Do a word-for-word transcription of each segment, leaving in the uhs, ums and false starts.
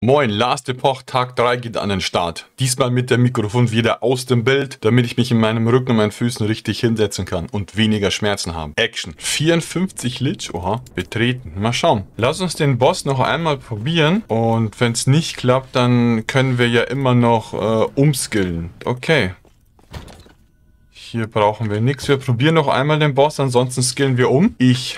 Moin, Last Epoch Tag drei geht an den Start. Diesmal mit dem Mikrofon wieder aus dem Bild, damit ich mich in meinem Rücken und meinen Füßen richtig hinsetzen kann und weniger Schmerzen haben. Action. vierundfünfzig Lich, oha, betreten. Mal schauen. Lass uns den Boss noch einmal probieren und wenn es nicht klappt, dann können wir ja immer noch äh, umskillen. Okay. Hier brauchen wir nichts. Wir probieren noch einmal den Boss, ansonsten skillen wir um. Ich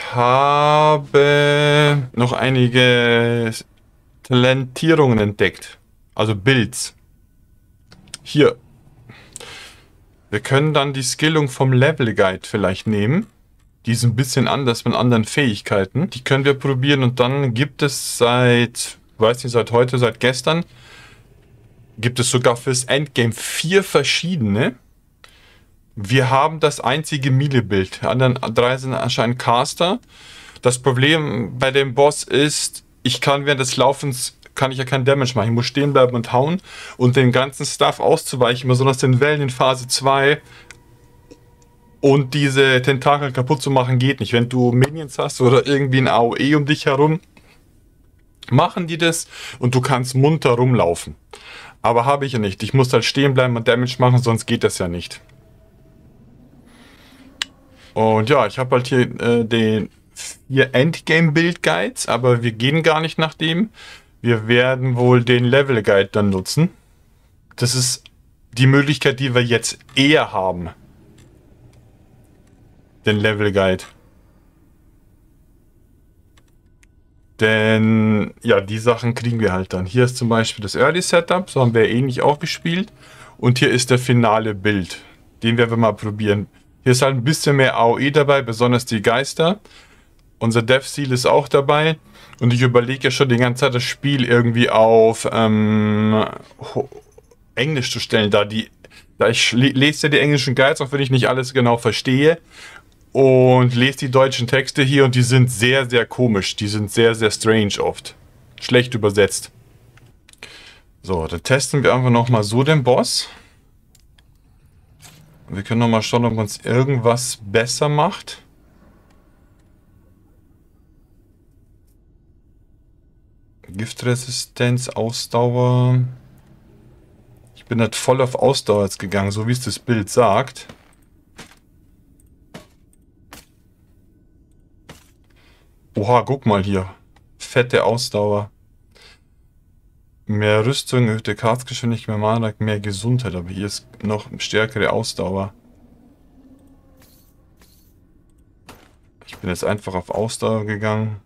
habe noch einige Talentierungen entdeckt. Also Builds. Hier. Wir können dann die Skillung vom Level Guide vielleicht nehmen. Die ist ein bisschen anders mit anderen Fähigkeiten. Die können wir probieren und dann gibt es seit, weiß nicht, seit heute, seit gestern, gibt es sogar fürs Endgame vier verschiedene. Wir haben das einzige Melee-Bild. Die anderen drei sind anscheinend Caster. Das Problem bei dem Boss ist, ich kann während des Laufens, kann ich ja keinen Damage machen. Ich muss stehen bleiben und hauen und den ganzen Stuff auszuweichen, besonders den Wellen in Phase zwei und diese Tentakel kaputt zu machen, geht nicht. Wenn du Minions hast oder irgendwie ein A O E um dich herum, machen die das und du kannst munter rumlaufen. Aber habe ich ja nicht. Ich muss halt stehen bleiben und Damage machen, sonst geht das ja nicht. Und ja, ich habe halt hier äh, den vier Endgame-Build-Guides, aber wir gehen gar nicht nach dem. Wir werden wohl den Level-Guide dann nutzen. Das ist die Möglichkeit, die wir jetzt eher haben. Den Level-Guide. Denn, ja, die Sachen kriegen wir halt dann. Hier ist zum Beispiel das Early-Setup, so haben wir ähnlich auch gespielt. Und hier ist der finale Bild. Den werden wir mal probieren. Hier ist halt ein bisschen mehr A O E dabei, besonders die Geister. Unser Death Seal ist auch dabei. Und ich überlege ja schon die ganze Zeit, das Spiel irgendwie auf ähm, Englisch zu stellen. Da, die, da ich lese ja die englischen Guides, auch wenn ich nicht alles genau verstehe. Und lese die deutschen Texte hier und die sind sehr, sehr komisch. Die sind sehr, sehr strange oft. Schlecht übersetzt. So, dann testen wir einfach nochmal so den Boss. Wir können nochmal schauen, ob uns irgendwas besser macht. Giftresistenz, Ausdauer. Ich bin halt voll auf Ausdauer jetzt gegangen, so wie es das Bild sagt. Oha, guck mal hier. Fette Ausdauer. Mehr Rüstung, erhöhte Castgeschwindigkeit, mehr Mana, mehr Gesundheit. Aber hier ist noch stärkere Ausdauer. Ich bin jetzt einfach auf Ausdauer gegangen.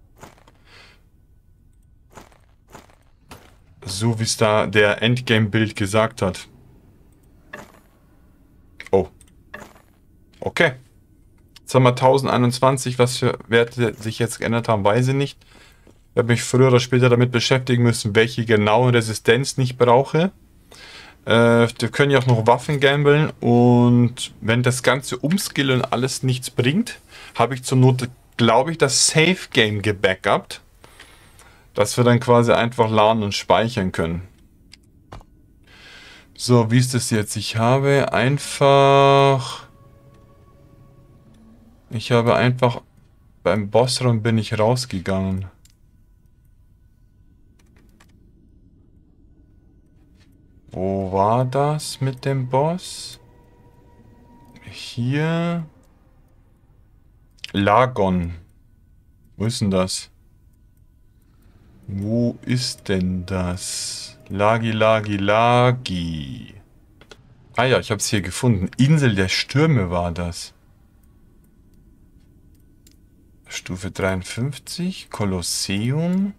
So wie es da der Endgame-Bild gesagt hat. Oh. Okay. Jetzt haben wir tausendeinundzwanzig. Was für Werte sich jetzt geändert haben, weiß ich nicht. Ich habe mich früher oder später damit beschäftigen müssen, welche genaue Resistenz ich brauche. Äh, wir können ja auch noch Waffen gambeln. Und wenn das ganze Umskillen und alles nichts bringt, habe ich zur Not, glaube ich, das Safe Game gebackupt. Dass wir dann quasi einfach laden und speichern können. So, wie ist das jetzt? Ich habe einfach... Ich habe einfach... Beim Bossraum bin ich rausgegangen. Wo war das mit dem Boss? Hier... Lagon. Wo ist denn das? Wo ist denn das? Lagi, Lagi, Lagi. Ah ja, ich habe es hier gefunden. Insel der Stürme war das. Stufe dreiundfünfzig. Kolosseum.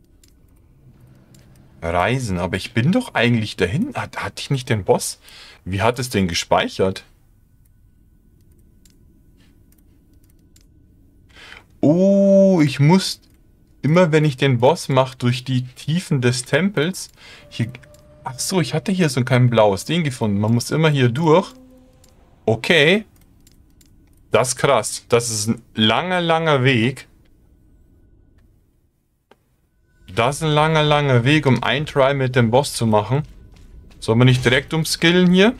Reisen. Aber ich bin doch eigentlich dahin. Hat, hatte ich nicht den Boss? Wie hat es denn gespeichert? Oh, ich muss... Immer wenn ich den Boss mache durch die Tiefen des Tempels, hier, ach so, ich hatte hier so kein blaues Ding gefunden. Man muss immer hier durch. Okay. Das ist krass. Das ist ein langer, langer Weg. Das ist ein langer, langer Weg, um ein Try mit dem Boss zu machen. Sollen wir nicht direkt umskillen hier?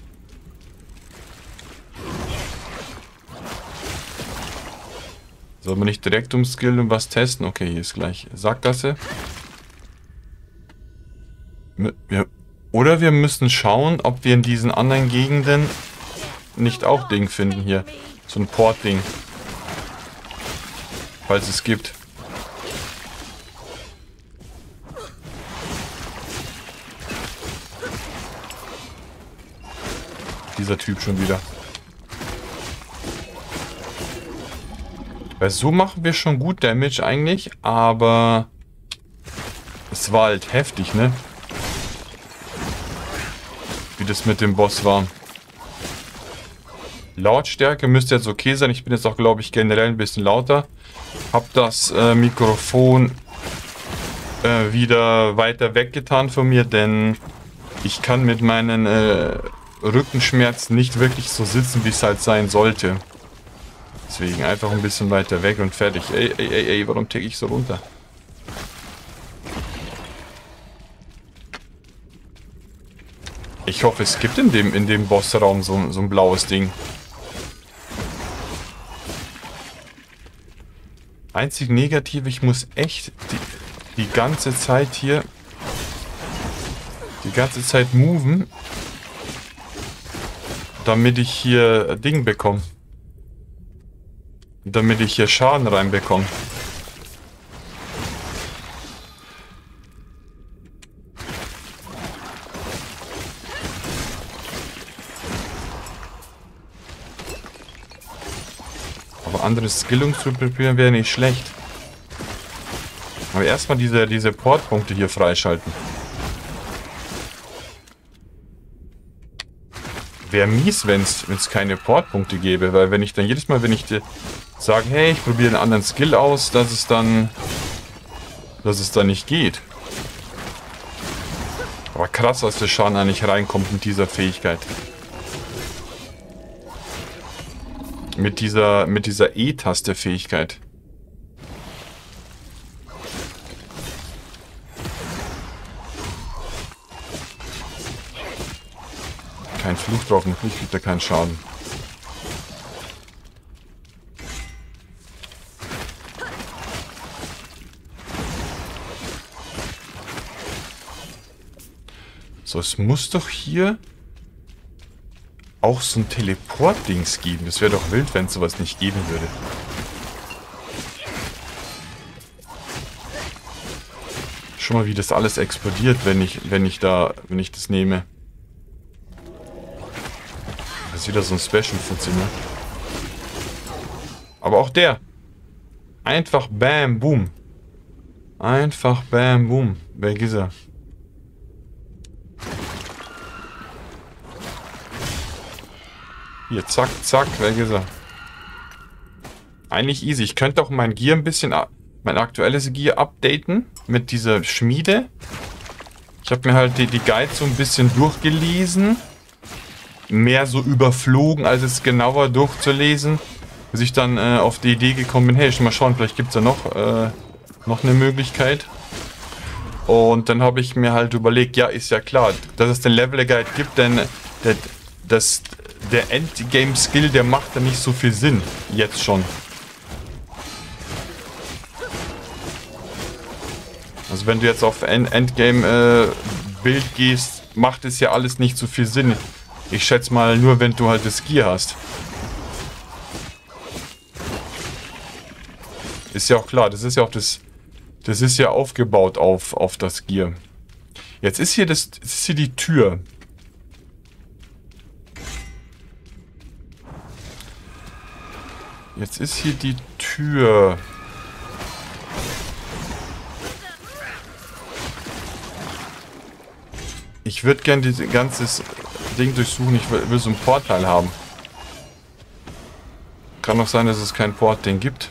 Sollen wir nicht direkt umskillen und was testen? Okay, hier ist gleich Sackgasse. Wir, oder wir müssen schauen, ob wir in diesen anderen Gegenden nicht auch Ding finden hier. So ein Port-Ding. Falls es gibt. Dieser Typ schon wieder. Weil so machen wir schon gut Damage eigentlich, aber es war halt heftig, ne? Wie das mit dem Boss war. Lautstärke müsste jetzt okay sein. Ich bin jetzt auch, glaube ich, generell ein bisschen lauter. Hab das äh, Mikrofon äh, wieder weiter weggetan von mir, denn ich kann mit meinen äh, Rückenschmerzen nicht wirklich so sitzen, wie es halt sein sollte. Deswegen einfach ein bisschen weiter weg und fertig. Ey, ey, ey, ey, warum ticke ich so runter? Ich hoffe, es gibt in dem, in dem Bossraum so, so ein blaues Ding. Einzig negativ, ich muss echt die, die ganze Zeit hier, die ganze Zeit moven, damit ich hier Ding bekomme. Damit ich hier Schaden reinbekomme. Aber andere Skillungen zu probieren wäre nicht schlecht. Aber erstmal diese, diese Portpunkte hier freischalten. Wäre mies, wenn es keine Portpunkte gäbe, weil wenn ich dann jedes Mal, wenn ich sage, hey, ich probiere einen anderen Skill aus, dass es dann, dass es dann nicht geht. Aber krass, dass der Schaden eigentlich reinkommt mit dieser Fähigkeit. Mit dieser, mit dieser E-Taste-Fähigkeit. Kein Fluch drauf, mit Fluch gibt er keinen Schaden. So, es muss doch hier auch so ein Teleport-Dings geben. Das wäre doch wild, wenn es sowas nicht geben würde. Schon mal, wie das alles explodiert, wenn ich, wenn ich da, wenn ich das nehme. Das ist wieder so ein Special-Funktion. Aber auch der. Einfach bam, boom. Einfach bam, boom. Weg ist er. Hier, zack, zack, weg ist er. Eigentlich easy. Ich könnte auch mein Gear ein bisschen, mein aktuelles Gear updaten mit dieser Schmiede. Ich habe mir halt die, die Guide so ein bisschen durchgelesen. Mehr so überflogen, als es genauer durchzulesen. Bis ich dann äh, auf die Idee gekommen bin, hey, schon mal schauen, vielleicht gibt es da noch, äh, noch eine Möglichkeit. Und dann habe ich mir halt überlegt, ja, ist ja klar, dass es den Level Guide gibt, denn der, das, der Endgame-Skill, der macht da nicht so viel Sinn. Jetzt schon. Also wenn du jetzt auf End Endgame-Bild äh, gehst, macht es ja alles nicht so viel Sinn. Ich schätze mal nur, wenn du halt das Gear hast. Ist ja auch klar, das ist ja auch das... Das ist ja aufgebaut auf, auf das Gear. Jetzt ist hier das, das ist hier die Tür. Jetzt ist hier die Tür. Ich würde gerne dieses ganze Ding durchsuchen. Ich will, will so ein Portteil haben. Kann auch sein, dass es kein Port-Ding gibt.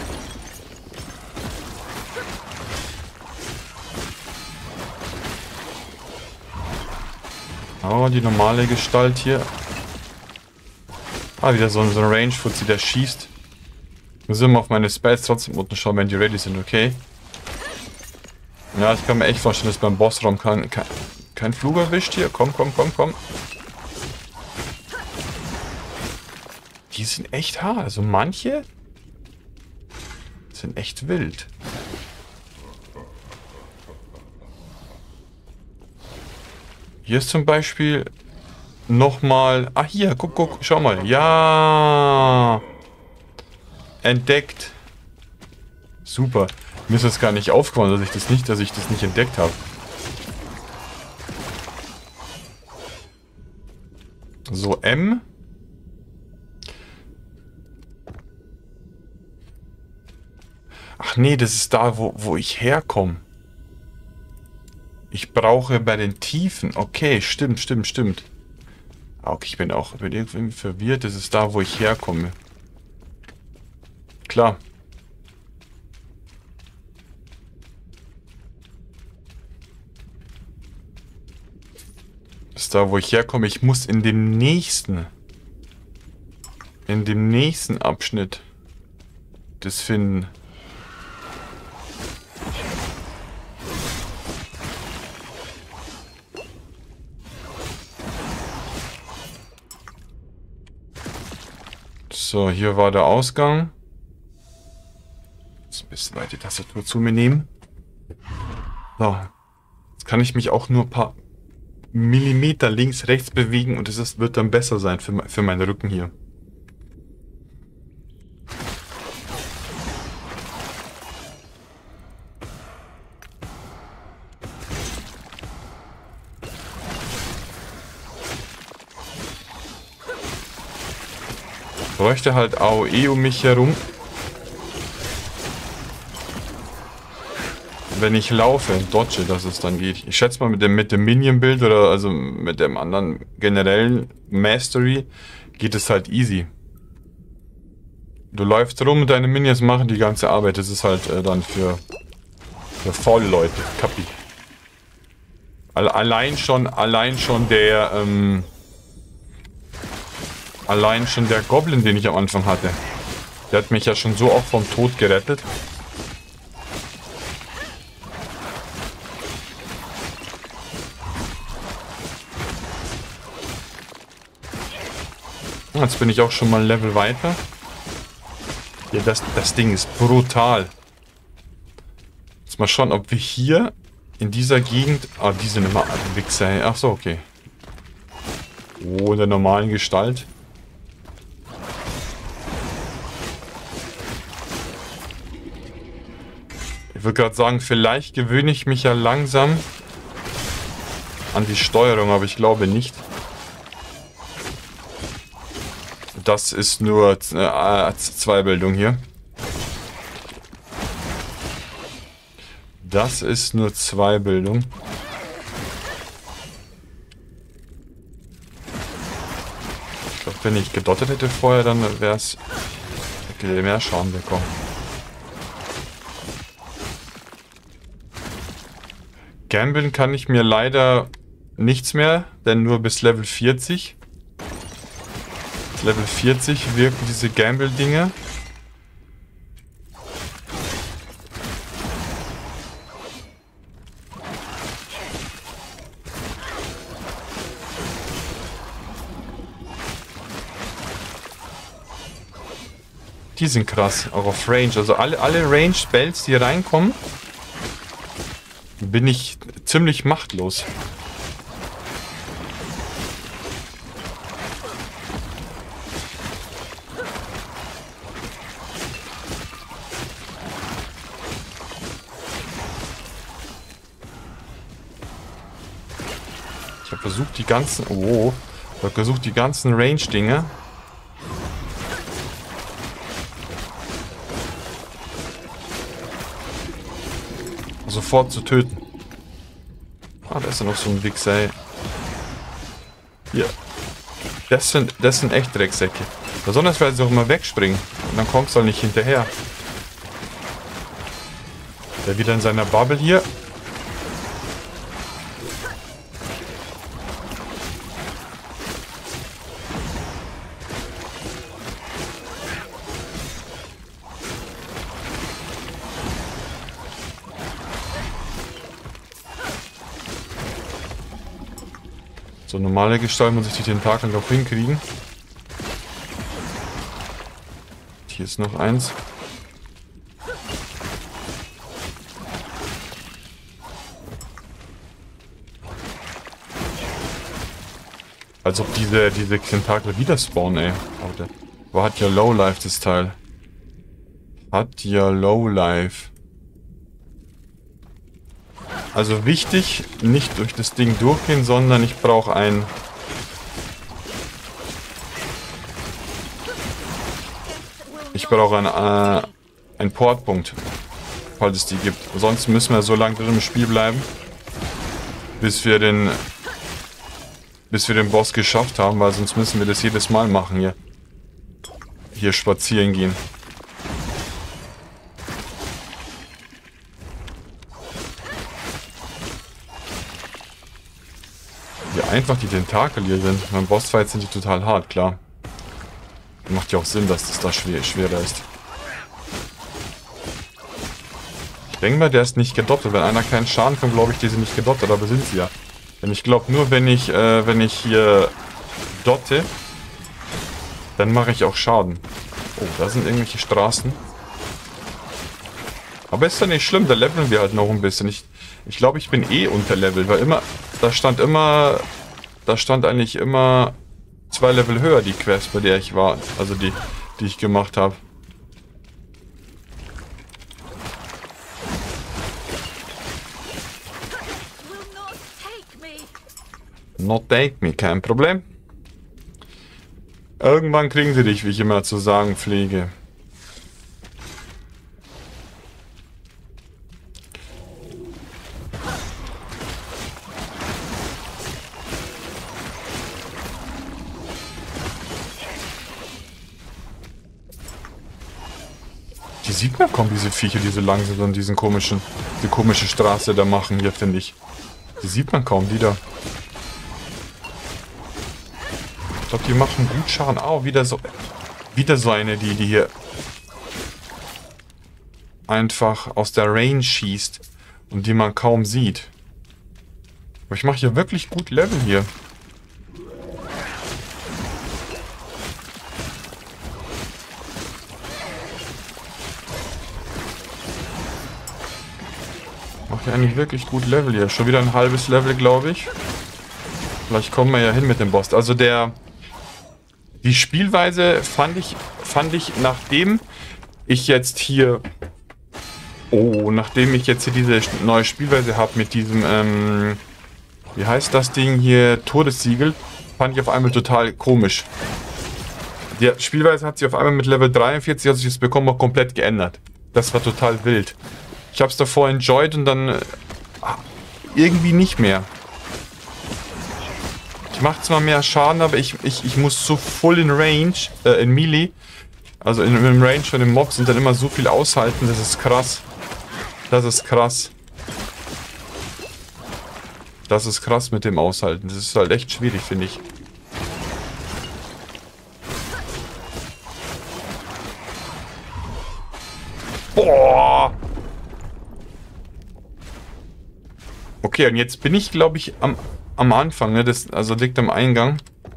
Oh, die normale Gestalt hier. Ah, wieder so ein, so ein Range-Fuzzi, der schießt. Ich muss immer auf meine Spells trotzdem unten schauen, wenn die ready sind, okay? Ja, ich kann mir echt vorstellen, dass beim Bossraum kein, kein, kein Flug erwischt hier. Komm, komm, komm, komm. Die sind echt hart. Also manche sind echt wild. Hier ist zum Beispiel nochmal... Ah, hier, guck, guck, schau mal. Ja! Entdeckt. Super. Mir ist das gar nicht aufgefallen, dass ich das nicht, dass ich das nicht entdeckt habe. So, M. Ach nee, das ist da, wo, wo ich herkomme. Ich brauche bei den Tiefen. Okay, stimmt, stimmt, stimmt. Okay, ich bin auch bin irgendwie verwirrt. Das ist da, wo ich herkomme. Klar. Das ist da, wo ich herkomme. Ich muss in dem nächsten... In dem nächsten Abschnitt das finden. So, hier war der Ausgang. Jetzt ein bisschen weit die Tastatur zu mir nehmen. So. Jetzt kann ich mich auch nur ein paar Millimeter links, rechts bewegen und es wird dann besser sein für, für meinen Rücken hier. Ich bräuchte halt A O E um mich herum. Wenn ich laufe und dodge, dass es dann geht. Ich schätze mal mit dem, mit dem Minion-Bild oder also mit dem anderen generellen Mastery geht es halt easy. Du läufst rum und deine Minions machen die ganze Arbeit. Das ist halt äh, dann für, für faule Leute. Kapi. Allein schon, allein schon der, ähm, allein schon der Goblin, den ich am Anfang hatte. Der hat mich ja schon so oft vom Tod gerettet. Jetzt bin ich auch schon mal ein Level weiter. Ja, das, das Ding ist brutal. Jetzt mal schauen, ob wir hier in dieser Gegend... Ah, die sind immer Wichser. Ach so, okay. Oh, in der normalen Gestalt. Ich würde gerade sagen, vielleicht gewöhne ich mich ja langsam an die Steuerung, aber ich glaube nicht. Das ist nur äh, Zweibildung hier. Das ist nur Zweibildung. Ich glaube, wenn ich gedottet hätte vorher, dann wäre es... hätte mehr Schaden bekommen. Gambeln kann ich mir leider nichts mehr, denn nur bis Level vierzig. Level vierzig wirken diese Gamble-Dinge. Die sind krass, auch auf Range. Also alle, alle Range-Spells, die reinkommen, bin ich ziemlich machtlos. Ich habe versucht die ganzen... Oh, ich habe versucht die ganzen Range-Dinge sofort zu töten. Ah, da ist ja noch so ein Wichser, ey. Hier. Das sind, das sind echt Drecksäcke. Besonders, weil sie auch immer wegspringen. Und dann kommst du halt nicht hinterher. Der wieder in seiner Bubble hier. So, normale Gestalt muss ich die Tentakel noch hinkriegen. Hier ist noch eins. Als ob diese, diese Tentakel wieder spawnen, ey. Wo hat ja Lowlife das Teil? Hat ja Lowlife. Also wichtig, nicht durch das Ding durchgehen, sondern ich brauche ein... Ich brauche ein, äh, ein Portpunkt, falls es die gibt. Sonst müssen wir so lange drin im Spiel bleiben, bis wir den... bis wir den Boss geschafft haben, weil sonst müssen wir das jedes Mal machen hier. Hier spazieren gehen. Wie einfach die Tentakel hier sind. Beim Bossfight sind die total hart, klar. Macht ja auch Sinn, dass das da schwer, schwerer ist. Ich denke mal, der ist nicht gedoppelt. Wenn einer keinen Schaden kann, glaube ich, die sind nicht gedoppelt, aber sind sie ja. Denn ich glaube, nur wenn ich, äh, wenn ich hier dotte, dann mache ich auch Schaden. Oh, da sind irgendwelche Straßen. Aber ist ja nicht schlimm, da leveln wir halt noch ein bisschen. Ich, ich glaube, ich bin eh unterlevelt, weil immer, da stand immer, da stand eigentlich immer zwei Level höher die Quest, bei der ich war. Also die, die ich gemacht habe. Not take me, kein Problem. Irgendwann kriegen sie dich, wie ich immer zu sagen pflege. Die sieht man kaum, diese Viecher, die so langsam und diesen komischen, die komische Straße da machen hier, finde ich. Die sieht man kaum, die da. Ich glaube, die machen gut Schaden. Oh, wieder so, wieder so eine, die, die hier einfach aus der Range schießt und die man kaum sieht. Aber ich mache hier wirklich gut Level hier. Mache hier eigentlich wirklich gut Level hier. Schon wieder ein halbes Level, glaube ich. Vielleicht kommen wir ja hin mit dem Boss. Also der... Die Spielweise fand ich, fand ich, nachdem ich jetzt hier... Oh, nachdem ich jetzt hier diese neue Spielweise habe mit diesem, ähm... wie heißt das Ding hier? Todessiegel. Fand ich auf einmal total komisch. Die Spielweise hat sich auf einmal mit Level dreiundvierzig, als ich es bekommen habe, komplett geändert. Das war total wild. Ich habe es davor enjoyed und dann... Äh, irgendwie nicht mehr. Macht zwar mehr Schaden, aber ich, ich, ich muss so full in Range, äh, in Melee, also in, im Range von den Mobs und dann immer so viel aushalten, das ist krass. Das ist krass. Das ist krass mit dem Aushalten, das ist halt echt schwierig, finde ich. Boah! Okay, und jetzt bin ich, glaube ich, am... Am Anfang, ne? Das also liegt am Eingang.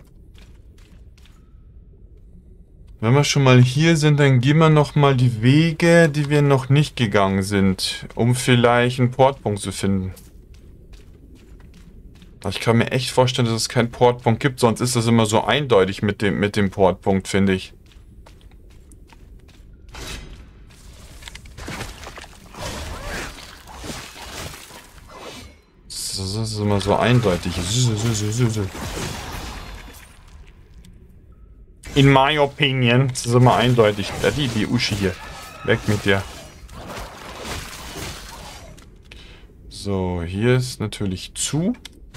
Wenn wir schon mal hier sind, dann gehen wir noch mal die Wege, die wir noch nicht gegangen sind, um vielleicht einen Portpunkt zu finden. Ich kann mir echt vorstellen, dass es keinen Portpunkt gibt, sonst ist das immer so eindeutig mit dem, mit dem Portpunkt, finde ich. Das ist immer so eindeutig. In my opinion. Das ist immer eindeutig. Ja, die, die Uschi hier. Weg mit dir. So, hier ist natürlich zu.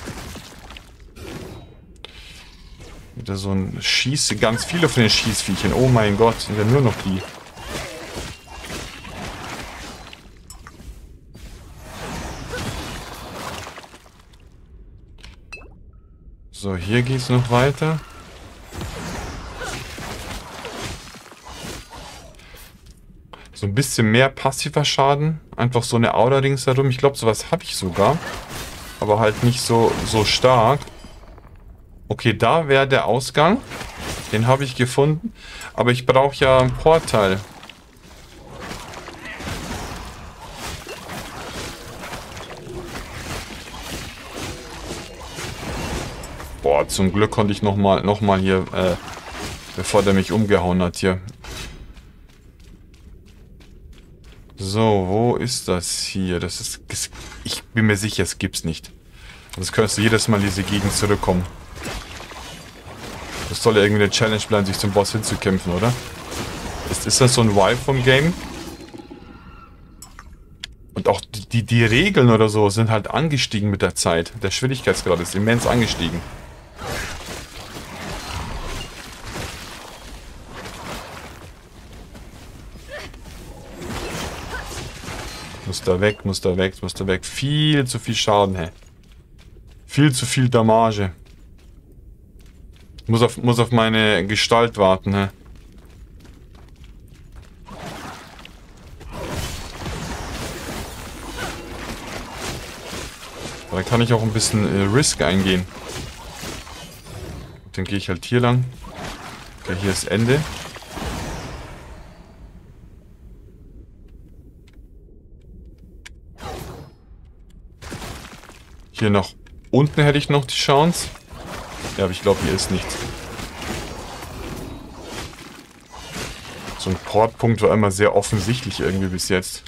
Wieder so ein Schieß... Ganz viele von den Schießviechern. Oh mein Gott, sind ja nur noch die. So, hier geht's noch weiter. So ein bisschen mehr passiver Schaden. Einfach so eine Aura ringsherum. Ich glaube, sowas habe ich sogar. Aber halt nicht so, so stark. Okay, da wäre der Ausgang. Den habe ich gefunden. Aber ich brauche ja ein Portal. Boah, zum Glück konnte ich nochmal noch mal hier, äh, bevor der mich umgehauen hat hier. So, wo ist das hier? Das ist, ich bin mir sicher, es gibt's nicht. Sonst könntest du jedes Mal in diese Gegend zurückkommen. Das soll ja irgendwie eine Challenge bleiben, sich zum Boss hinzukämpfen, oder? Ist, ist das so ein Vibe vom Game? Und auch die, die, die Regeln oder so sind halt angestiegen mit der Zeit. Der Schwierigkeitsgrad ist immens angestiegen. Muss da weg, muss da weg, muss da weg. Viel zu viel Schaden, hä. Viel zu viel Damage. Muss auf, muss auf meine Gestalt warten, hä. Da kann ich auch ein bisschen äh, Risk eingehen. Dann gehe ich halt hier lang. Okay, hier ist Ende. Hier noch unten hätte ich noch die Chance. Ja, aber ich glaube, hier ist nichts. So ein Portpunkt war immer sehr offensichtlich irgendwie bis jetzt.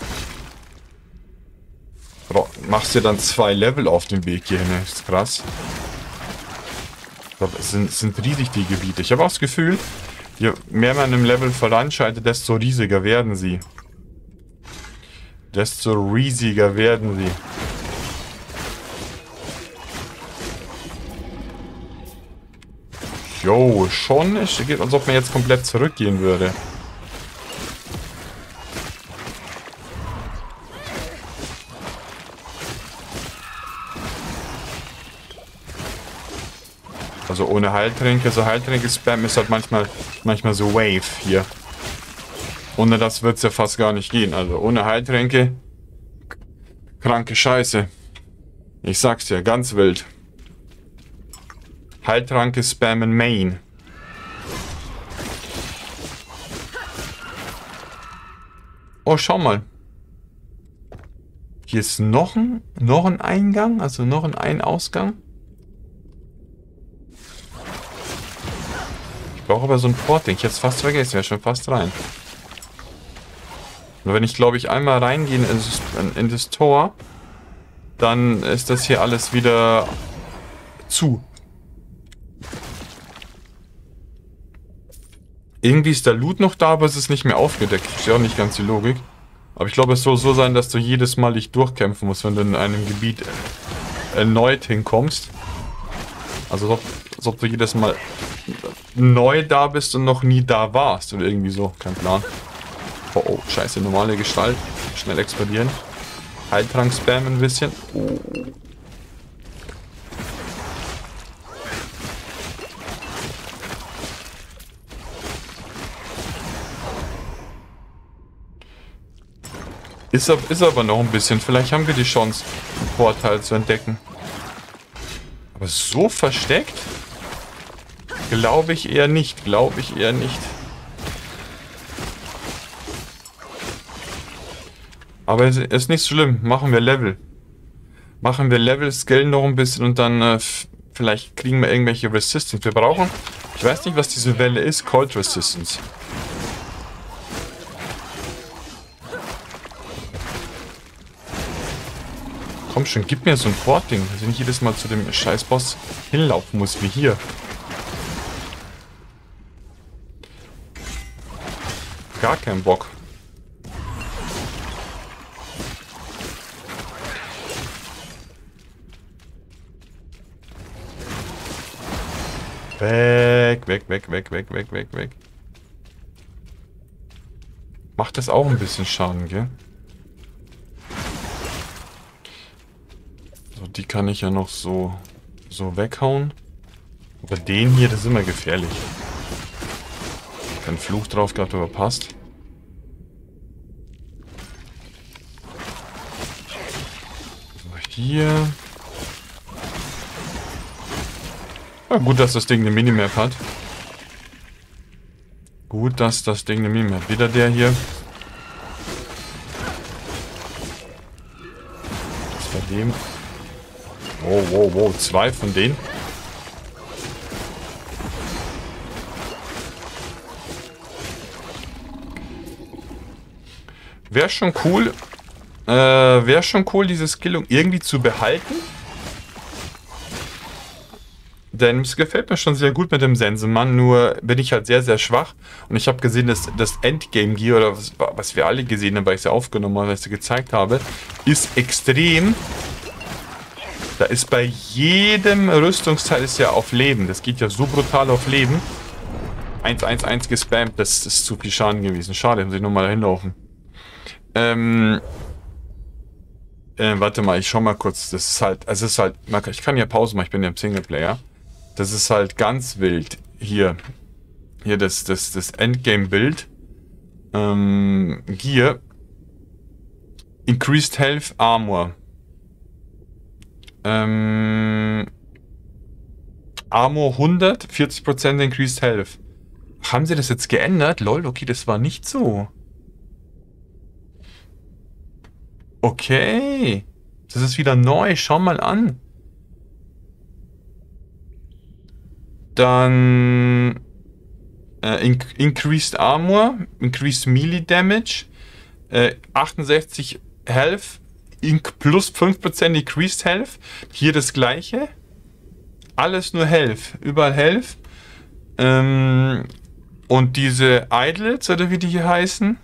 Aber machst dir dann zwei Level auf dem Weg hierhin, das ist krass. Ich glaube, es sind, es sind riesig die Gebiete. Ich habe auch das Gefühl, je mehr man im Level voranschreitet, desto riesiger werden sie. Desto riesiger werden sie. Jo, schon. Es geht, als ob man jetzt komplett zurückgehen würde. Also ohne Heiltränke. So Heiltränke-Spam ist halt manchmal, manchmal so Wave hier. Ohne das wird es ja fast gar nicht gehen. Also ohne Heiltränke. Kranke Scheiße. Ich sag's dir, ganz wild. Heiltranke spammen Main. Oh, schau mal. Hier ist noch ein, noch ein Eingang, also noch ein Ein-Ausgang. Ich brauche aber so ein Portding. Ich hätte es fast vergessen, ich wäre schon fast rein. Nur wenn ich, glaube ich, einmal reingehe in das, in das Tor, dann ist das hier alles wieder zu. Irgendwie ist der Loot noch da, aber es ist nicht mehr aufgedeckt. Ich sehe auch nicht ganz die Logik. Aber ich glaube, es soll so sein, dass du jedes Mal dich durchkämpfen musst, wenn du in einem Gebiet erneut hinkommst. Also als ob, als ob du jedes Mal neu da bist und noch nie da warst. Oder irgendwie so. Kein Plan. Oh, oh, scheiße. Normale Gestalt. Schnell explodieren. Heiltrank spammen ein bisschen. Oh. Ist, ist aber noch ein bisschen. Vielleicht haben wir die Chance, ein Portal zu entdecken. Aber so versteckt? Glaube ich eher nicht. Glaube ich eher nicht. Aber es ist nicht so schlimm. Machen wir Level. Machen wir Level, scalen noch ein bisschen und dann äh, vielleicht kriegen wir irgendwelche Resistance. Wir brauchen, ich weiß nicht, was diese Welle ist, Cold Resistance. Komm schon, gib mir so ein Portding, dass ich nicht jedes Mal zu dem Scheißboss hinlaufen muss, wie hier. Gar keinen Bock. Weg, weg, weg, weg, weg, weg, weg, weg. Macht das auch ein bisschen Schaden, gell? So, die kann ich ja noch so, so weghauen. Aber den hier, das ist immer gefährlich. Kein Fluch drauf gehabt, aber passt. So, hier. Ja, gut, dass das Ding eine Minimap hat. Gut, dass das Ding eine Minimap hat. Wieder der hier. Das bei dem. Wow, wow, wow. Zwei von denen. Wäre schon cool, äh, wäre schon cool, diese Skillung irgendwie zu behalten. Denn es gefällt mir schon sehr gut mit dem Sensenmann, nur bin ich halt sehr, sehr schwach. Und ich habe gesehen, dass das Endgame-Gear, oder was, was wir alle gesehen haben, weil ich es ja aufgenommen habe, weil ich es gezeigt habe, ist extrem. Da ist bei jedem Rüstungsteil ist ja auf Leben. Das geht ja so brutal auf Leben. eins eins eins gespammt, das ist zu viel Schaden gewesen. Schade, muss ich nochmal dahin laufen. Ähm... Äh, warte mal, ich schau mal kurz. Das ist halt, es ist halt, ich kann ja Pause machen, ich bin ja im Singleplayer. Das ist halt ganz wild. Hier. Hier das, das, das Endgame-Bild. Ähm, Gear. Increased Health Armor. Ähm, Armor hundert, vierzig Prozent Increased Health. Haben sie das jetzt geändert? Lol, okay, das war nicht so. Okay. Das ist wieder neu, schau mal an. Dann äh, in Increased Armor, Increased Melee Damage, äh, achtundsechzig Health, Inc plus fünf Prozent Increased Health. Hier das gleiche. Alles nur Health, überall Health. Ähm, und diese Idlets, oder wie die hier heißen,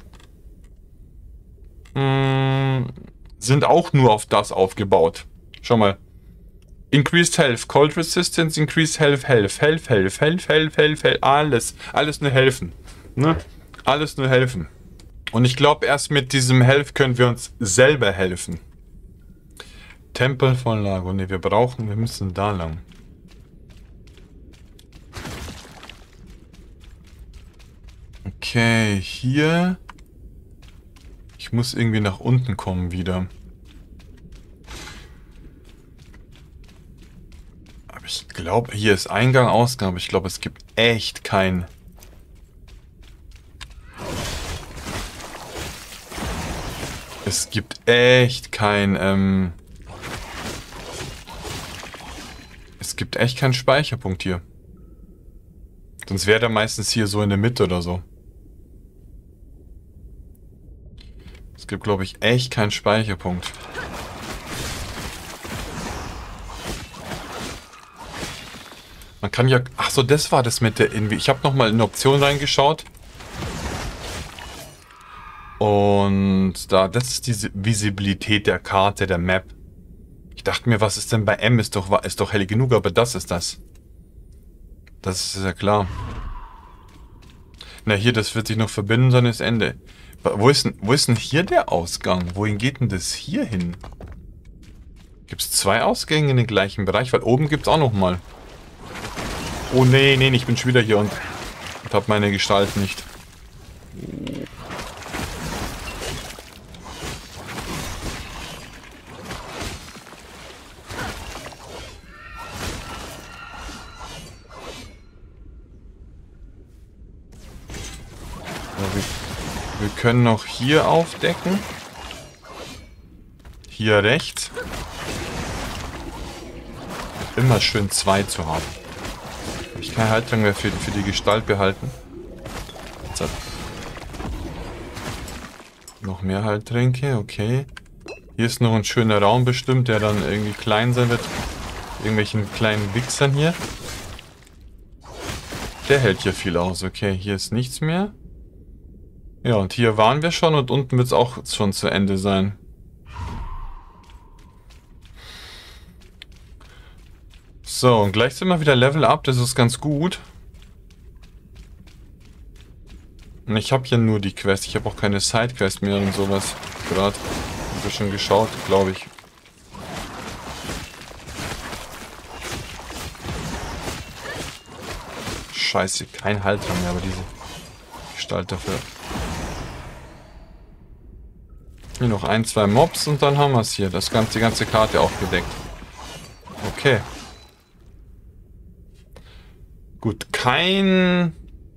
mh, sind auch nur auf das aufgebaut. Schau mal. Increased Health, Cold Resistance, Increased Health, Health, Health, Health, Health, Health, Health, Health, alles. Alles nur helfen. Ne? Alles nur helfen. Und ich glaube, erst mit diesem Health können wir uns selber helfen. Tempel von Lago. Ne, wir brauchen, wir müssen da lang. Okay, hier. Ich muss irgendwie nach unten kommen wieder. Ich glaube, hier ist Eingang, Ausgang, aber ich glaube, es gibt echt kein... Es gibt echt kein, ähm... Es gibt echt keinen Speicherpunkt hier. Sonst wäre der meistens hier so in der Mitte oder so. Es gibt, glaube ich, echt keinen Speicherpunkt. Man kann ja... Ach so, das war das mit der Invi. Ich habe nochmal in eine Option reingeschaut. Und da, das ist diese Visibilität der Karte, der Map. Ich dachte mir, was ist denn bei M? Ist doch, ist doch hell genug, aber das ist das. Das ist ja klar. Na hier, das wird sich noch verbinden, dann ist Ende. Wo ist denn, wo ist denn hier der Ausgang? Wohin geht denn das hier hin? Gibt es zwei Ausgänge in den gleichen Bereich? Weil oben gibt es auch nochmal. Oh nee, nee, ich bin schon wieder hier und, und habe meine Gestalt nicht. So, wir, wir können noch hier aufdecken. Hier rechts. Immer schön zwei zu haben. Ich kann Haltung mehr für, für die Gestalt behalten. So. Noch mehr Halttränke, okay. Hier ist noch ein schöner Raum bestimmt, der dann irgendwie klein sein wird. Irgendwelchen kleinen Wichsern hier. Der hält hier viel aus, okay. Hier ist nichts mehr. Ja, und hier waren wir schon und unten wird es auch schon zu Ende sein. So, und gleich sind wir wieder Level Up, das ist ganz gut. Und ich habe hier nur die Quest, ich habe auch keine Sidequest mehr und sowas. Gerade, habe ich schon geschaut, glaube ich. Scheiße, kein Halt mehr, aber diese Gestalt dafür. Hier noch ein, zwei Mobs und dann haben wir es hier. Das ganze, die ganze Karte aufgedeckt. Okay. Gut, kein...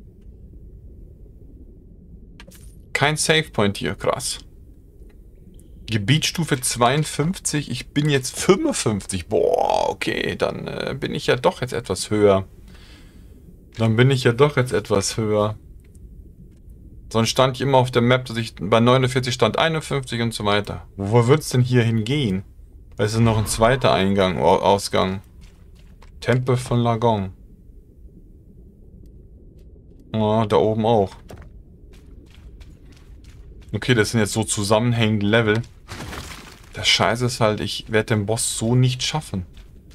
Kein Savepoint hier, krass. Gebietsstufe zweiundfünfzig, ich bin jetzt fünfundfünfzig. Boah, okay, dann äh, bin ich ja doch jetzt etwas höher. Dann bin ich ja doch jetzt etwas höher. Sonst stand ich immer auf der Map, dass ich bei neunundvierzig stand einundfünfzig und so weiter. Wo wird's denn hier hingehen? Es ist noch ein zweiter Eingang, Ausgang. Tempel von Lagon. Ah, da oben auch. Okay, das sind jetzt so zusammenhängende Level. Das Scheiße ist halt, ich werde den Boss so nicht schaffen.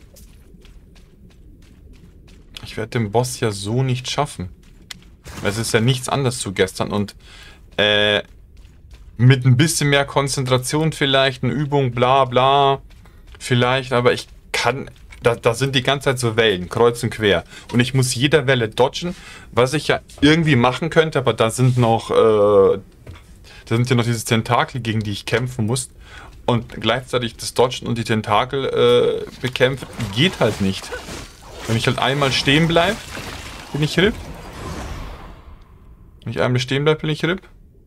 Ich werde den Boss ja so nicht schaffen. Es ist ja nichts anderes zu gestern und äh, mit ein bisschen mehr Konzentration vielleicht, eine Übung, bla bla, vielleicht, aber ich kann, da, da sind die ganze Zeit so Wellen, kreuz und quer und ich muss jeder Welle dodgen, was ich ja irgendwie machen könnte, aber da sind noch, äh, da sind ja noch diese Tentakel, gegen die ich kämpfen muss und gleichzeitig das Dodgen und die Tentakel äh, bekämpfen, geht halt nicht. Wenn ich halt einmal stehen bleibe, bin ich RIP. Wenn ich einmal stehen bleibe, bin ich RIP.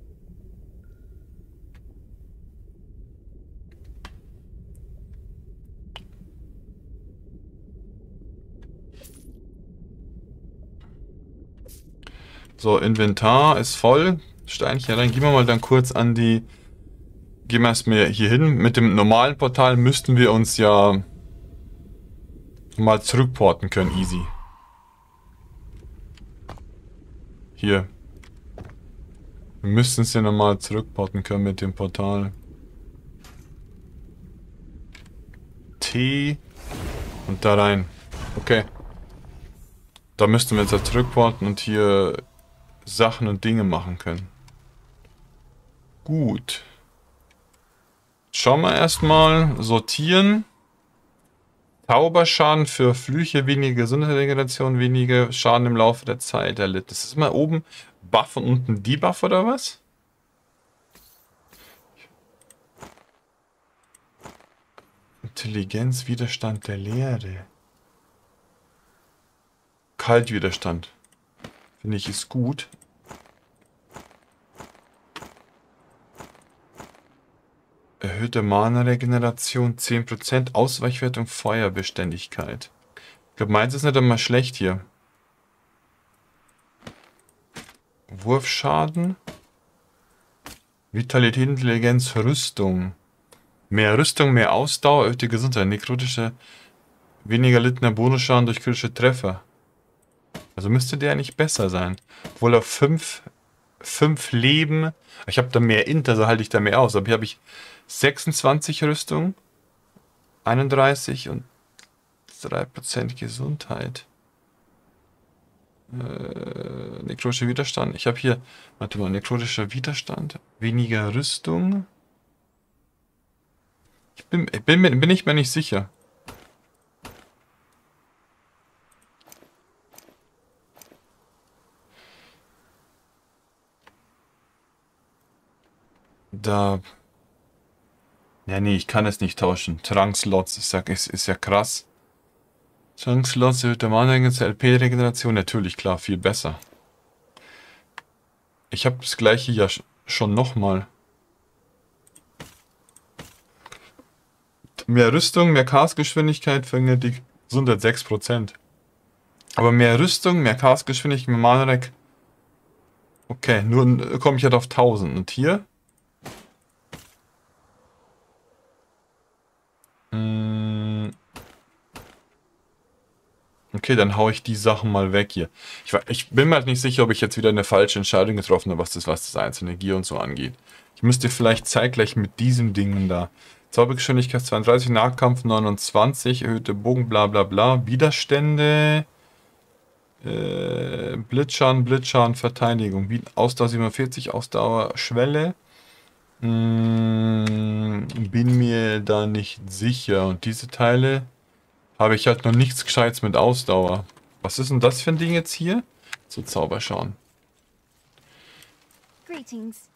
So, Inventar ist voll. Steinchen rein. Gehen wir mal dann kurz an die... Gehen wir erstmal hier hin. Mit dem normalen Portal müssten wir uns ja mal zurückporten können. Easy. Hier. Wir müssten es ja nochmal zurückporten können mit dem Portal. T. Und da rein. Okay. Da müssten wir jetzt ja zurückporten und hier Sachen und Dinge machen können. Gut. Schauen wir erstmal. Sortieren. Zauberschaden für Flüche, weniger Gesundheitsregeneration, weniger Schaden im Laufe der Zeit erlitten. Das ist mal oben Buff und unten Debuff oder was? Intelligenz, Widerstand der Leere. Kaltwiderstand. Finde ich ist gut. Erhöhte Mana-Regeneration, zehn Prozent, Ausweichwertung, Feuerbeständigkeit. Ich glaube, meins ist nicht einmal schlecht hier. Wurfschaden. Vitalität, Intelligenz, Rüstung. Mehr Rüstung, mehr Ausdauer, erhöhte Gesundheit, nekrotische, weniger littener Bonusschaden durch kritische Treffer. Also müsste der nicht besser sein. Obwohl er fünf, fünf Leben... Ich habe da mehr Int, also halte ich da mehr aus. Aber hier habe ich sechsundzwanzig Rüstung, einunddreißig und drei Prozent Gesundheit. Äh, nekrotischer Widerstand. Ich habe hier, warte mal, nekrotischer Widerstand, weniger Rüstung. Ich bin, bin, bin ich mir nicht sicher. Da... Ja, nee, ich kann es nicht tauschen. Trankslots, ich sag, ist, ist ja krass. Trankslots, erhöhte Mana-Regeneration, L P-Regeneration, natürlich, klar, viel besser. Ich habe das gleiche ja schon nochmal. Mehr Rüstung, mehr Castgeschwindigkeit, verringert die Gesundheit sechs Prozent. Aber mehr Rüstung, mehr Castgeschwindigkeit, mehr Mana-Reg. Okay, nur komme ich halt auf tausend. Und hier? Okay, dann hau ich die Sachen mal weg hier. Ich, ich bin mir halt nicht sicher, ob ich jetzt wieder eine falsche Entscheidung getroffen habe, was das, was das einzelne Gear und so angeht. Ich müsste vielleicht zeitgleich mit diesen Dingen da. Zaubergeschwindigkeit zweiunddreißig, Nahkampf neunundzwanzig, erhöhte Bogen, bla bla bla. Widerstände. Äh, Blitzschaden, Blitzschaden, Verteidigung. Ausdauer siebenundvierzig, Ausdauer, Schwelle. Hm, bin mir da nicht sicher. Und diese Teile... habe ich halt noch nichts Gescheites mit Ausdauer. Was ist denn das für ein Ding jetzt hier? So Zauberschauen. Greetings.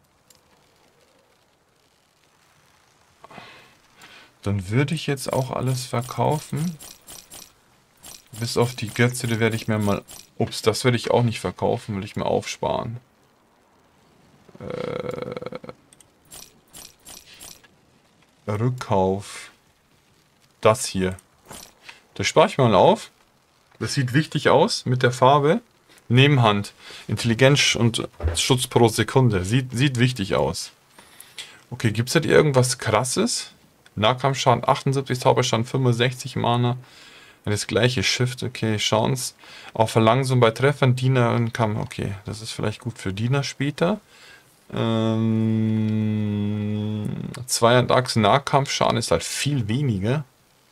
Dann würde ich jetzt auch alles verkaufen. Bis auf die Götze, die werde ich mir mal... Ups, das werde ich auch nicht verkaufen, will ich mir aufsparen. Äh, Rückkauf. Das hier. Das spare ich mal auf. Das sieht wichtig aus mit der Farbe. Nebenhand. Intelligenz und Schutz pro Sekunde. Sieht, sieht wichtig aus. Okay, gibt es da irgendwas Krasses? Nahkampfschaden achtundsiebzig, Zauberschaden fünfundsechzig, Mana. Das gleiche Shift, okay, Chance. Auch Verlangsamung bei Treffern, Diener und Kampf. Okay, das ist vielleicht gut für Diener später. Ähm, Zweihandachsen Nahkampfschaden ist halt viel weniger.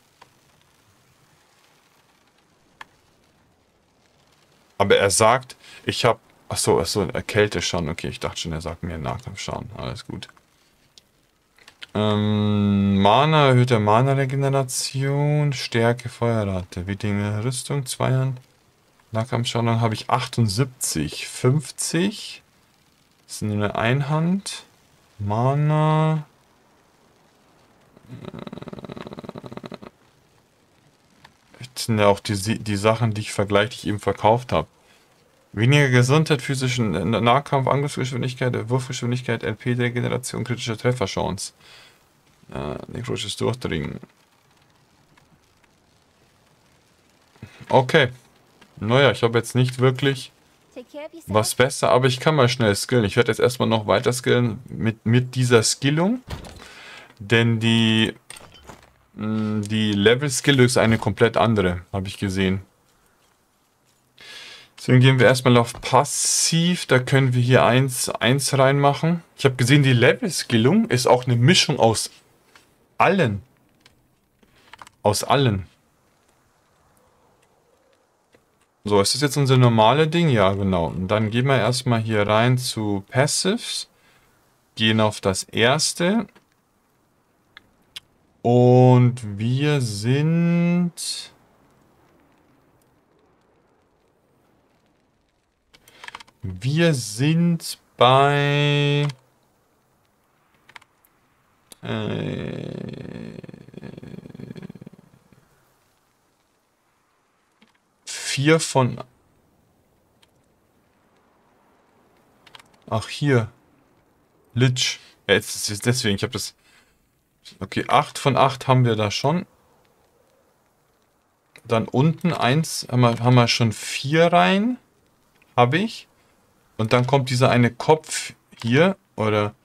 Aber er sagt, ich habe... Achso, achso, Kälteschaden. Okay, ich dachte schon, er sagt mir Nahkampfschaden. Alles gut. Ähm, Mana, erhöhte Mana-Regeneration, Stärke, Feuerrate, Widinge, Rüstung, Zweihand. Nahkampfschaden habe ich achtundsiebzig, fünfzig. Das ist nur eine Einhand. Mana. Das sind ja auch die, die Sachen, die ich vergleichlich eben verkauft habe. Weniger Gesundheit, physischen Nahkampf, Angriffsgeschwindigkeit, Wurfgeschwindigkeit, L P-Regeneration, kritische Trefferchance. Ja, nekrotisches Durchdringen. Okay. Naja, ich habe jetzt nicht wirklich was besser, aber ich kann mal schnell skillen. Ich werde jetzt erstmal noch weiter skillen mit, mit dieser Skillung. Denn die, die Level-Skill ist eine komplett andere, habe ich gesehen. Deswegen gehen wir erstmal auf Passiv. Da können wir hier eins, eins reinmachen. Ich habe gesehen, die Level-Skillung ist auch eine Mischung aus allen. Aus allen. So, ist das jetzt unser normale Ding? Ja, genau. Und dann gehen wir erstmal hier rein zu Passives. Gehen auf das erste. Und wir sind... Wir sind bei... Äh, vier von... Ach, hier. Lich. Ja, jetzt ist deswegen, ich habe das... Okay, acht von acht haben wir da schon. Dann unten eins haben wir, haben wir schon vier rein. Habe ich. Und dann kommt dieser eine Kopf hier, oder...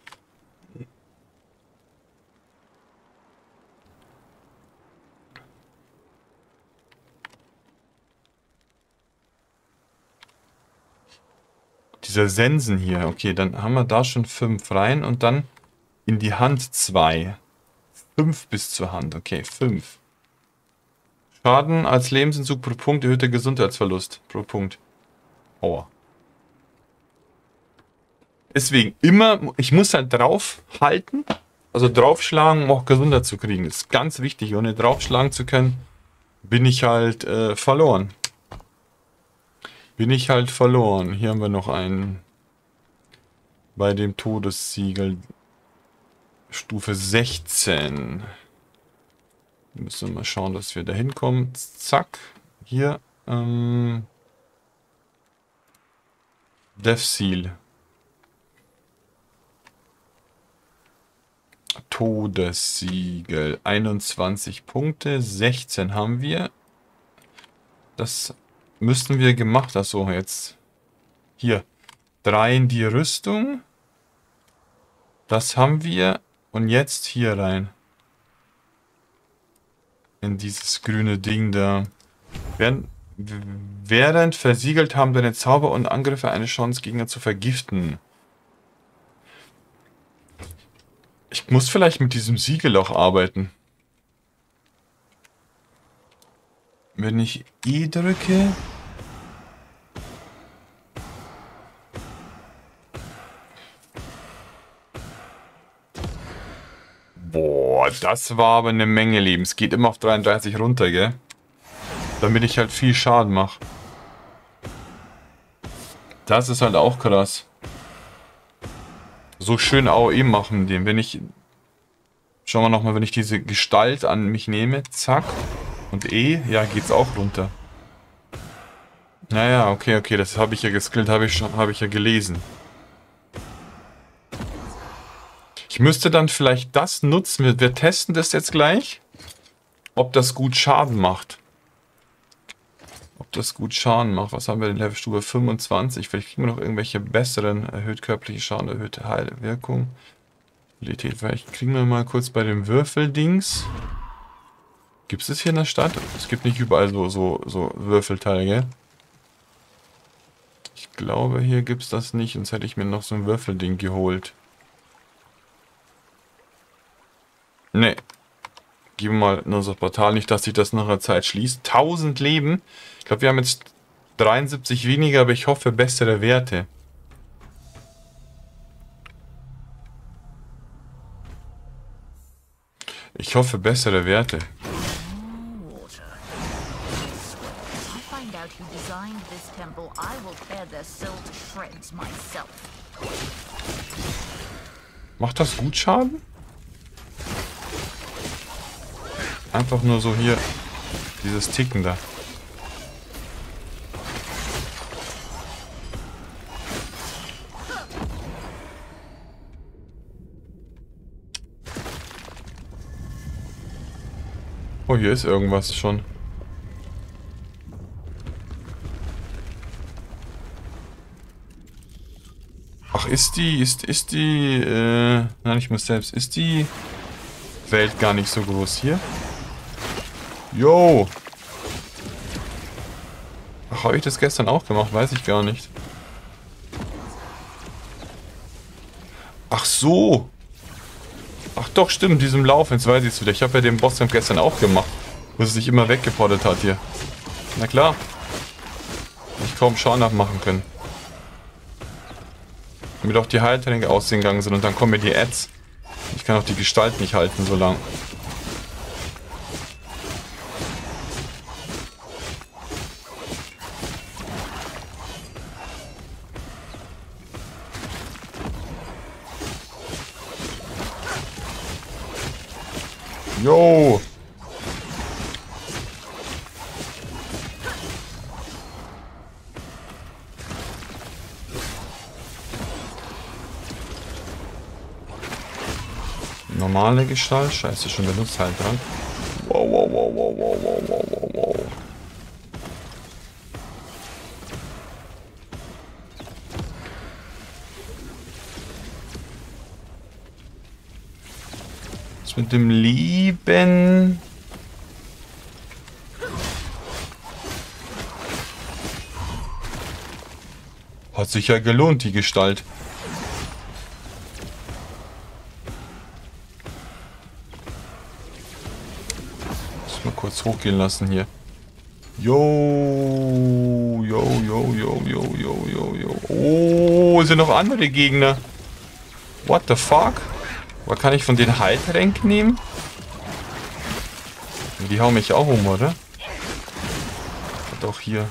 Dieser Sensen hier. Okay, dann haben wir da schon fünf rein und dann in die Hand zwei. Fünf bis zur Hand. Okay, fünf. Schaden als Lebensentzug pro Punkt, erhöhter Gesundheitsverlust pro Punkt. Aua. Deswegen immer, ich muss halt drauf halten, also draufschlagen, um auch Gesundheit zu kriegen. Das ist ganz wichtig. Ohne draufschlagen zu können, bin ich halt äh, verloren. Bin ich halt verloren. Hier haben wir noch einen bei dem Todessiegel. Stufe sechzehn. Müssen wir mal schauen, dass wir da hinkommen. Zack. Hier. Ähm, Death Seal. Todessiegel. einundzwanzig Punkte. sechzehn haben wir. Das müssten wir gemacht. Achso, jetzt. Hier. drei in die Rüstung. Das haben wir. Und jetzt hier rein. In dieses grüne Ding da. Während, während versiegelt haben deine Zauber und Angriffe eine Chance, Gegner zu vergiften. Ich muss vielleicht mit diesem Siegel auch arbeiten. Wenn ich E drücke... Boah, das war aber eine Menge Leben. Es geht immer auf dreiunddreißig runter, gell? Damit ich halt viel Schaden mache. Das ist halt auch krass. So schön A O E machen dem. Wenn ich... Schauen wir nochmal, wenn ich diese Gestalt an mich nehme. Zack. Und E, ja, geht's auch runter. Naja, okay, okay, das habe ich ja geskillt, habe ich, schon, hab ich ja gelesen. Ich müsste dann vielleicht das nutzen. Wir, wir testen das jetzt gleich. Ob das gut Schaden macht. ob das gut Schaden macht. Was haben wir denn? Levelstufe fünfundzwanzig. Vielleicht kriegen wir noch irgendwelche besseren. Erhöht körperliche Schaden, erhöhte Heilwirkung. Vielleicht kriegen wir mal kurz bei dem Würfeldings. Gibt es das hier in der Stadt? Es gibt nicht überall so, so, so Würfelteile, gell? Ich glaube, hier gibt es das nicht. Sonst hätte ich mir noch so ein Würfelding geholt. Ne. Geben wir mal in unser Portal, nicht, dass sich das nach einer Zeit schließt. tausend Leben. Ich glaube, wir haben jetzt dreiundsiebzig weniger, aber ich hoffe bessere Werte. Ich hoffe bessere Werte. Macht das gut Schaden? Einfach nur so hier dieses Ticken da. Oh, hier ist irgendwas schon. Ach, ist die, ist, ist die, äh, nein, ich muss selbst, ist die Welt gar nicht so groß hier? Yo! Ach, habe ich das gestern auch gemacht? Weiß ich gar nicht. Ach so! Ach doch, stimmt, diesem Lauf, jetzt weiß ich es wieder. Ich habe ja den Bosskampf gestern auch gemacht, wo es sich immer weggepottet hat hier. Na klar. Ich kaum Schaden abmachen können. Damit auch die Heiltränke ausgegangen sind und dann kommen mir die Ads. Ich kann auch die Gestalt nicht halten so lang. Jo! Normale Gestalt, scheiße, schon benutzt halt dran. Wow, wow, wow, wow, wow, wow, wow, wow, wow. Was mit dem Lieben? Hat sich ja gelohnt, die Gestalt. Kurz hochgehen lassen hier. Yo, yo, yo, yo, yo, yo, yo, yo. Oh, sind noch andere Gegner. What the fuck? Was kann ich von den Heiltränken nehmen? Die hauen mich auch um, oder? Doch hier.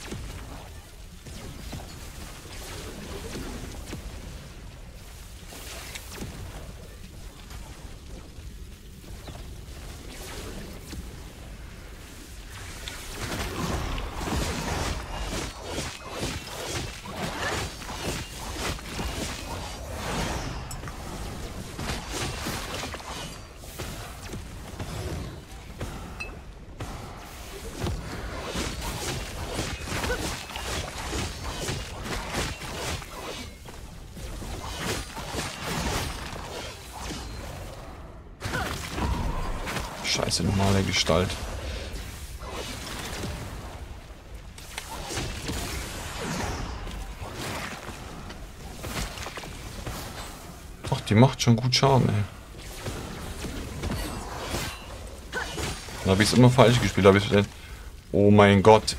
Scheiße, normale Gestalt. Doch, die macht schon gut Schaden, ey. Da habe ich es immer falsch gespielt. Da habe ich denn. Oh mein Gott.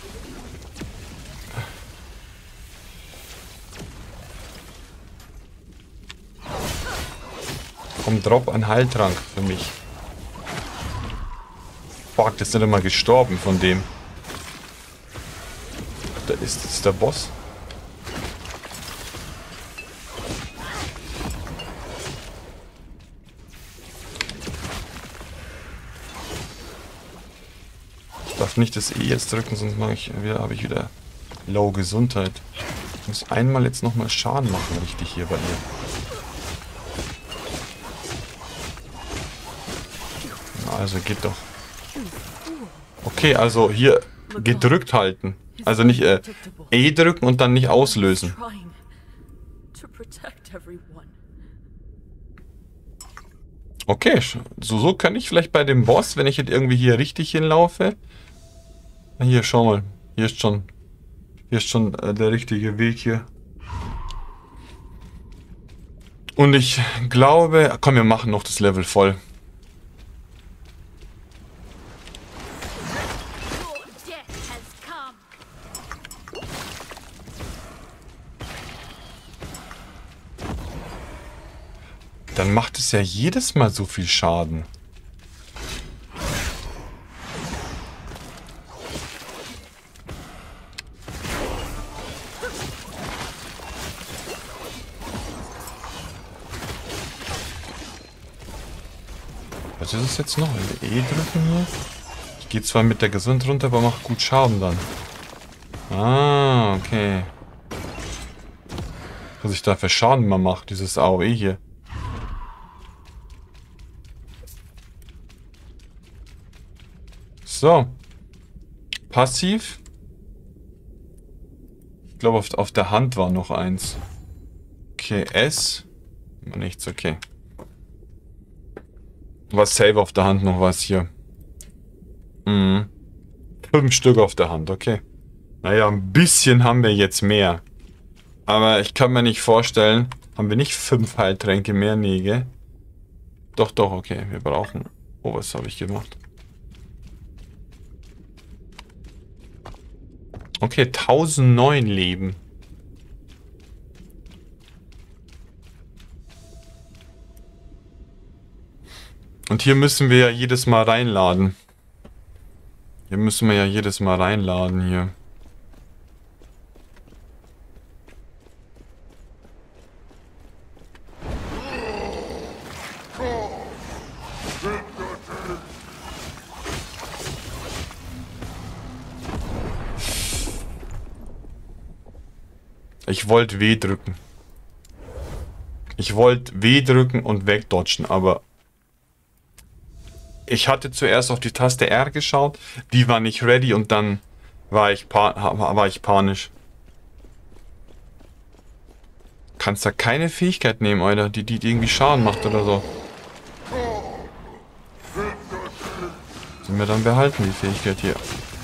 Komm, drop ein Heiltrank für mich. Fuck, das ist nicht immer gestorben von dem. Da ist jetzt der Boss. Ich darf nicht das E jetzt drücken, sonst mache ich wieder, habe ich wieder low Gesundheit. Ich muss einmal jetzt nochmal Schaden machen, richtig hier bei ihr. Also geht doch. Okay, also hier gedrückt halten. Also nicht äh, E drücken und dann nicht auslösen. Okay, so, so kann ich vielleicht bei dem Boss, wenn ich jetzt irgendwie hier richtig hinlaufe. Hier, schau mal. Hier ist schon, hier ist schon äh, der richtige Weg hier. Und ich glaube, komm, wir machen noch das Level voll. Dann macht es ja jedes Mal so viel Schaden. Was ist es jetzt noch? E drücken hier? Ich gehe zwar mit der Gesund runter, aber macht gut Schaden dann. Ah, okay. Was ich da für Schaden mal mache, dieses A O E hier. So. Passiv. Ich glaube, auf, auf der Hand war noch eins. Okay, S. Nichts, okay. Was Save auf der Hand noch was hier. Mhm. Fünf Stück auf der Hand, okay. Naja, ein bisschen haben wir jetzt mehr. Aber ich kann mir nicht vorstellen, haben wir nicht fünf Heiltränke mehr? Nee, gell? Doch, doch, okay. Wir brauchen... Oh, was habe ich gemacht? Okay, tausendneun Leben. Und hier müssen wir ja jedes Mal reinladen. Hier müssen wir ja jedes Mal reinladen hier. Ich wollte W drücken. Ich wollte W drücken und wegdodgen, aber ich hatte zuerst auf die Taste R geschaut, die war nicht ready und dann war ich, pa war ich panisch. Kannst da keine Fähigkeit nehmen, Alter, die, die irgendwie Schaden macht oder so. Sollen wir dann behalten, die Fähigkeit hier.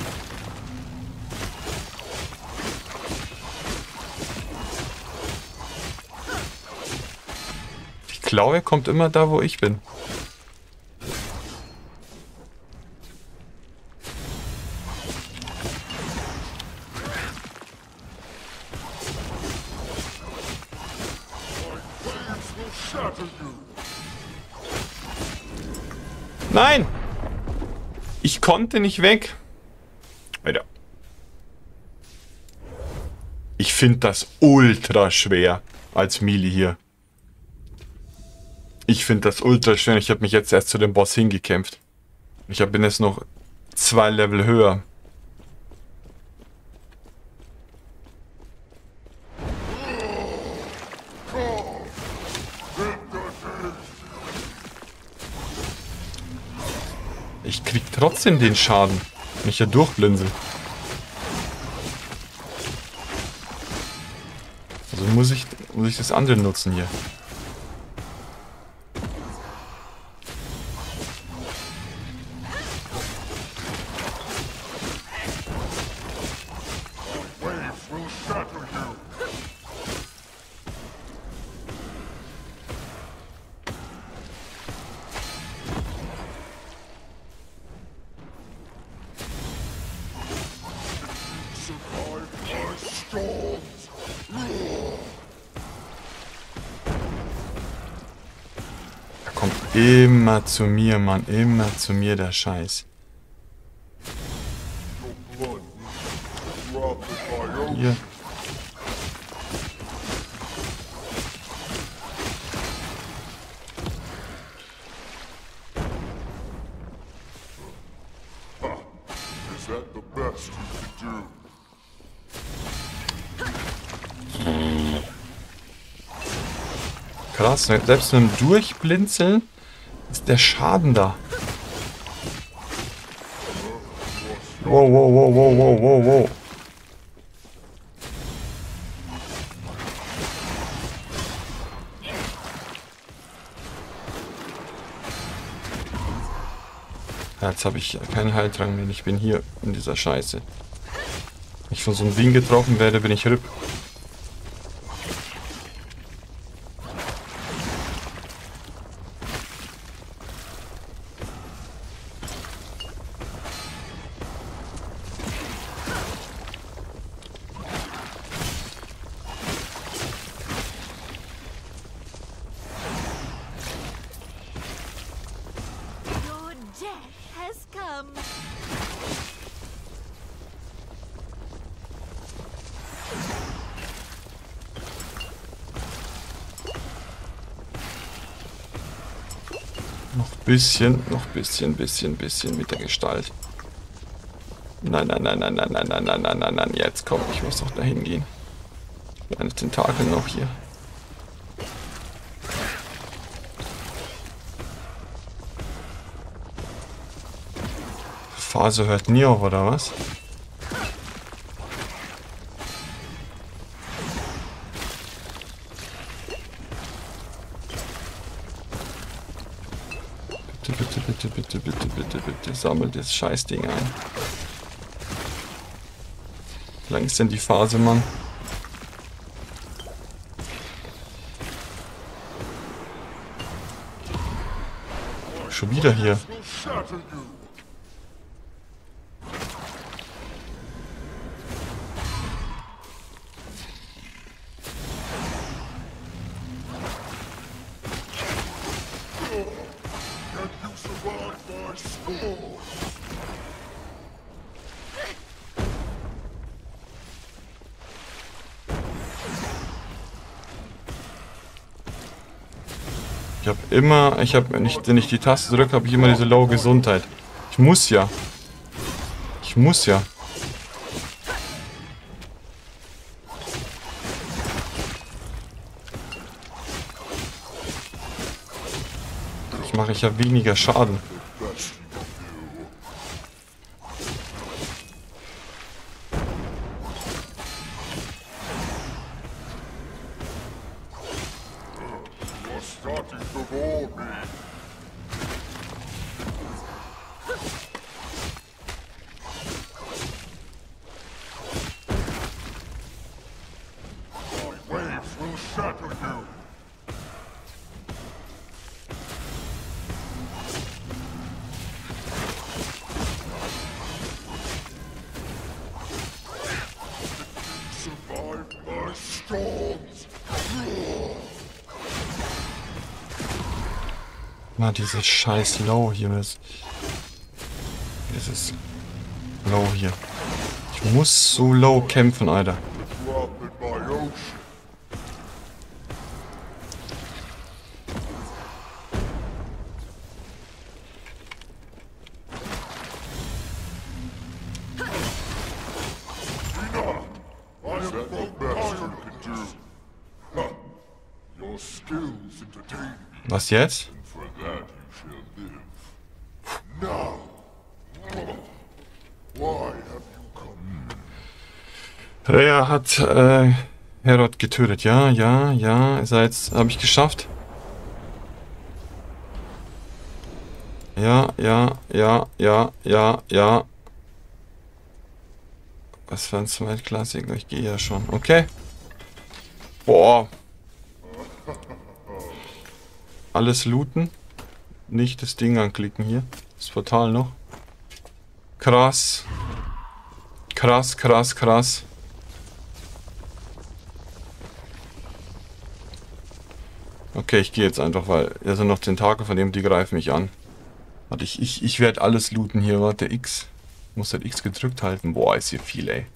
Die Klaue kommt immer da, wo ich bin. Nein! Ich konnte nicht weg. Alter. Ich finde das ultra schwer als Melee hier. Ich finde das ultra schwer. Ich habe mich jetzt erst zu dem Boss hingekämpft. Ich bin jetzt noch zwei Level höher. Ich krieg trotzdem den Schaden, wenn ich hier durchblinzel. Also muss ich, muss ich das andere nutzen hier. Immer zu mir, Mann. Immer zu mir, der Scheiß. Hier. Krass, selbst mit dem Durchblinzeln ist der Schaden da. Wow, wow, wow, wow, wow, wow, wow. Jetzt habe ich keinen Heiltrank mehr. Ich bin hier in dieser Scheiße. Wenn ich von so einem Ding getroffen werde, bin ich R I P. Noch bisschen, noch bisschen, bisschen, bisschen mit der Gestalt. Nein, nein, nein, nein, nein, nein, nein, nein, nein, nein, nein, jetzt komm, ich muss doch dahin gehen. Eine Tentakel noch hier. Die Phase hört nie auf, oder was? Bitte, bitte, bitte, bitte, bitte, bitte, bitte, sammelt das Scheißding ein. Wie lang ist denn die Phase, Mann? Schon wieder hier. Ich habe immer, ich habe, wenn ich, wenn ich die Taste drücke, habe ich immer diese Low Gesundheit. Ich muss ja. Ich muss ja. Ich mache ich ja weniger Schaden. Na, dieses scheiß Low hier. Das, dieses Low hier. Ich muss so low kämpfen, Alter. Was jetzt? Er hat äh, Herod getötet. Ja, ja, ja. Ist er jetzt, habe ich geschafft. Ja, ja, ja, ja, ja, ja. Was für ein Zweitklassiker. Ich gehe ja schon. Okay. Boah. Alles looten. Nicht das Ding anklicken hier. Das Portal noch. Krass. Krass, krass, krass. Okay, ich gehe jetzt einfach, weil da sind noch Tentakel von dem, die greifen mich an. Warte, ich, ich, ich werde alles looten hier. Warte, X. Ich muss halt X gedrückt halten. Boah, ist hier viel, ey.